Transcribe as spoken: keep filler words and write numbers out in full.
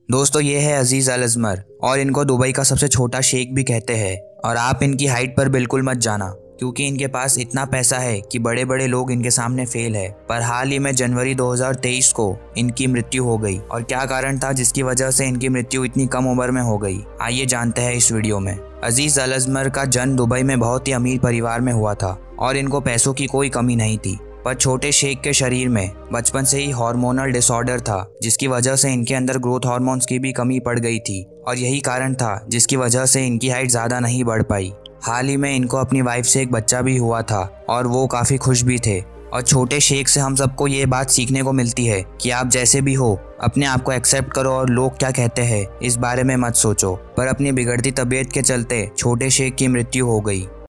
दोस्तों ये है अजीज़ अल अजमर और इनको दुबई का सबसे छोटा शेख भी कहते हैं। और आप इनकी हाइट पर बिल्कुल मत जाना क्योंकि इनके पास इतना पैसा है कि बड़े बड़े लोग इनके सामने फेल है। पर हाल ही में जनवरी दो हज़ार तेईस को इनकी मृत्यु हो गई। और क्या कारण था जिसकी वजह से इनकी मृत्यु इतनी कम उम्र में हो गई, आइए जानते हैं इस वीडियो में। अजीज़ अल अजमर का जन्म दुबई में बहुत ही अमीर परिवार में हुआ था और इनको पैसों की कोई कमी नहीं थी। पर छोटे शेख के शरीर में बचपन से ही हार्मोनल डिसऑर्डर था जिसकी वजह से इनके अंदर ग्रोथ हार्मोन्स की भी कमी पड़ गई थी और यही कारण था जिसकी वजह से इनकी हाइट ज़्यादा नहीं बढ़ पाई। हाल ही में इनको अपनी वाइफ से एक बच्चा भी हुआ था और वो काफ़ी खुश भी थे। और छोटे शेख से हम सबको ये बात सीखने को मिलती है कि आप जैसे भी हो अपने आप को एक्सेप्ट करो और लोग क्या कहते हैं इस बारे में मत सोचो। पर अपनी बिगड़ती तबीयत के चलते छोटे शेख की मृत्यु हो गई।